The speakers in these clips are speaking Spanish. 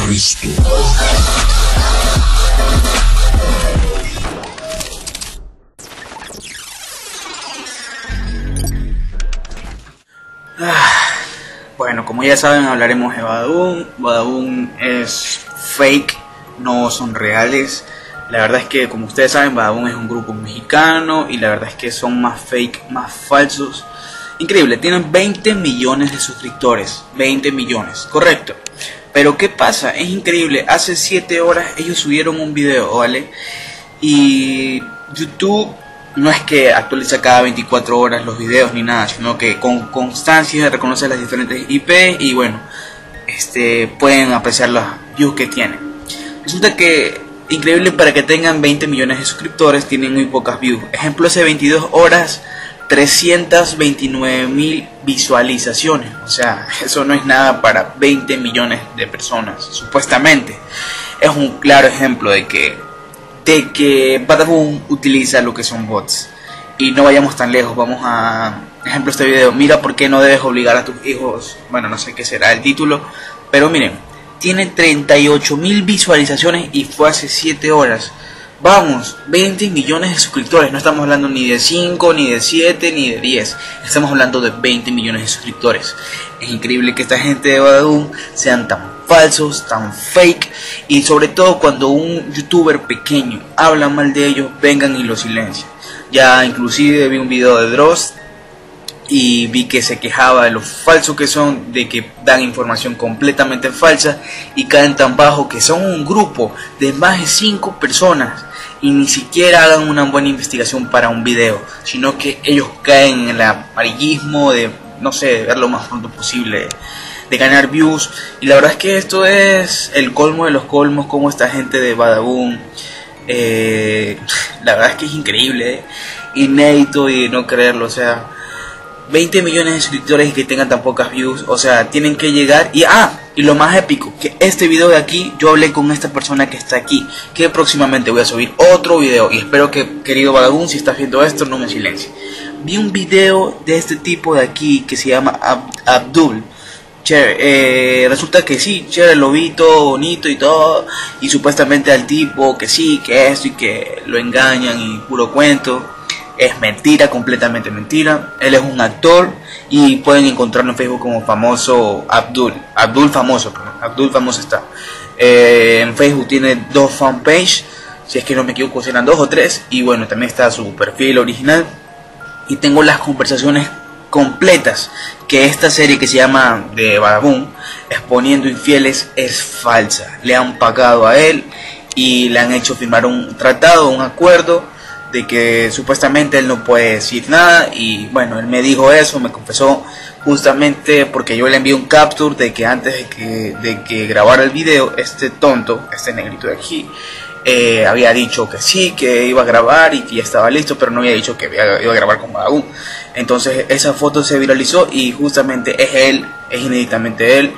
Cristo. Bueno, como ya saben, hablaremos de Badaboom. Badaboom es fake, no son reales. La verdad es que, como ustedes saben, Badaboom es un grupo mexicano y la verdad es que son más fake, más falsos. Increíble, tienen 20 millones de suscriptores. 20 millones, correcto. Pero ¿qué pasa? Es increíble, hace 7 horas ellos subieron un video, ¿vale? Y YouTube no es que actualiza cada 24 horas los videos ni nada, sino que con constancia reconoce las diferentes IP y bueno, pueden apreciar los views que tienen. Resulta que, increíble, para que tengan 20 millones de suscriptores tienen muy pocas views. Ejemplo, hace 22 horas 329.000 visualizaciones. O sea, eso no es nada para 20 millones de personas, supuestamente. Es un claro ejemplo de que Badaboom utiliza lo que son bots. Y no vayamos tan lejos, vamos a ejemplo este video. Mira por qué no debes obligar a tus hijos. Bueno, no sé qué será el título, pero miren, tiene 38.000 visualizaciones y fue hace 7 horas. Vamos, 20 millones de suscriptores. No estamos hablando ni de 5, ni de 7, ni de 10. Estamos hablando de 20 millones de suscriptores. Es increíble que esta gente de Badaboom sean tan falsos, tan fake. Y sobre todo cuando un youtuber pequeño habla mal de ellos, vengan y lo silencian. Ya inclusive vi un video de Dross y vi que se quejaba de lo falso que son, de que dan información completamente falsa y caen tan bajo que son un grupo de más de 5 personas y ni siquiera hagan una buena investigación para un video, sino que ellos caen en el amarillismo de, no sé, ver lo más pronto posible, de ganar views. Y la verdad es que esto es el colmo de los colmos, como esta gente de Badaboom, la verdad es que es increíble, inédito y no creerlo. O sea, 20 millones de suscriptores y que tengan tan pocas views, o sea, tienen que llegar. Y lo más épico, que este video de aquí, yo hablé con esta persona que está aquí, que próximamente voy a subir otro video. Y espero que, querido Badaboom, si estás viendo esto, no me silencie. Vi un video de este tipo de aquí, que se llama Abdul. Resulta que sí, chévere, lo vi todo bonito y todo, y supuestamente al tipo que sí, que esto y que lo engañan y puro cuento. Es mentira, completamente mentira. Él es un actor y pueden encontrarlo en Facebook como famoso Abdul famoso está. En Facebook tiene 2 fanpages, si es que no me equivoco, serán 2 o 3. Y bueno, también está su perfil original. Y tengo las conversaciones completas, que esta serie que se llama de Badaboom, Exponiendo Infieles, es falsa. Le han pagado a él y le han hecho firmar un tratado, un acuerdo de que supuestamente él no puede decir nada. Y bueno, él me dijo eso, me confesó, justamente porque yo le envié un capture de que antes de que grabara el video, este tonto, este negrito de aquí, había dicho que sí, que iba a grabar y que ya estaba listo, pero no había dicho que iba a grabar con Badaboom. Entonces esa foto se viralizó y justamente es él, es inéditamente él,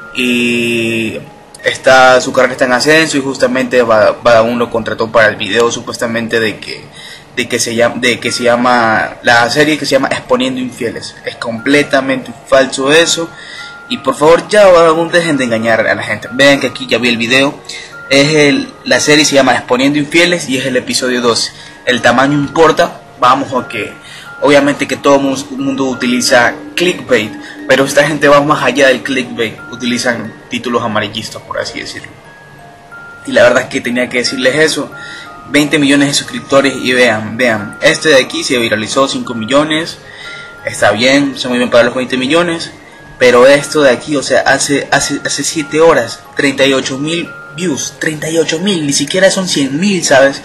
y su carrera está en ascenso. Y justamente Badaboom lo contrató para el video, supuestamente de que se llama la serie, que se llama Exponiendo Infieles. Es completamente falso eso. Y por favor, ya Badaboom, dejen de engañar a la gente. Vean que aquí ya vi el video. La serie se llama Exponiendo Infieles y es el episodio 12. El tamaño importa. Vamos a que obviamente que todo el mundo utiliza clickbait, pero esta gente va más allá del clickbait. Utilizan títulos amarillistas, por así decirlo. Y la verdad es que tenía que decirles eso. 20 millones de suscriptores y vean, este de aquí se viralizó 5 millones. Está bien, son muy bien para los 20 millones. Pero esto de aquí, o sea, hace 7 horas, 38.000 views, 38.000, ni siquiera son 100.000, ¿sabes?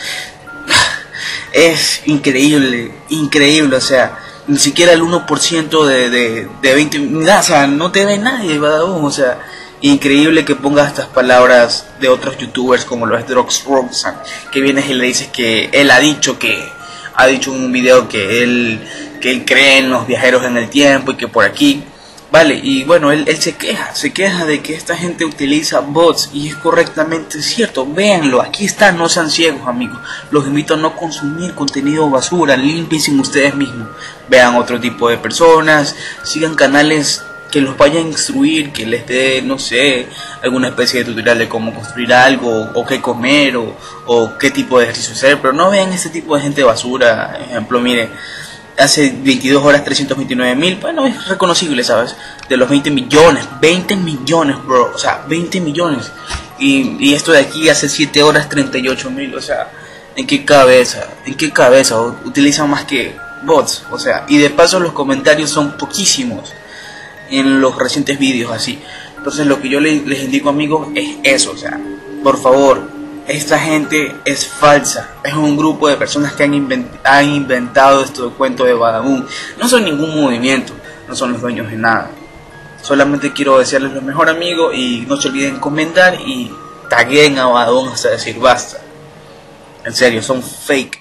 Es increíble, o sea, ni siquiera el 1% de 20, o sea, no te ve nadie, Badaboom. O sea, increíble que pongas estas palabras de otros youtubers como lo es Dross, que vienes y le dices que él ha dicho en un video que él cree en los viajeros en el tiempo y que por aquí, vale. Y bueno, él se queja de que esta gente utiliza bots, y es correctamente cierto. Véanlo, aquí está, no sean ciegos, amigos. Los invito a no consumir contenido basura, límpiense ustedes mismos. Vean otro tipo de personas, sigan canales que los vaya a instruir, que les dé, no sé, alguna especie de tutorial de cómo construir algo, o qué comer, o qué tipo de ejercicio hacer, pero no vean este tipo de gente basura. Ejemplo, mire, hace 22 horas 329.000, bueno, es reconocible, ¿sabes? De los 20 millones, bro, o sea, 20 millones. Y esto de aquí hace 7 horas 38.000, o sea, ¿en qué cabeza? Utilizan más que bots, o sea, y de paso los comentarios son poquísimos en los recientes vídeos así. Entonces lo que yo les indico, amigos, es eso, o sea, por favor, esta gente es falsa, es un grupo de personas que han inventado este cuento de Badaboom. No son ningún movimiento, no son los dueños de nada. Solamente quiero desearles lo mejor, amigos, y no se olviden comentar y taguen a Badaboom hasta decir basta. En serio, son fake.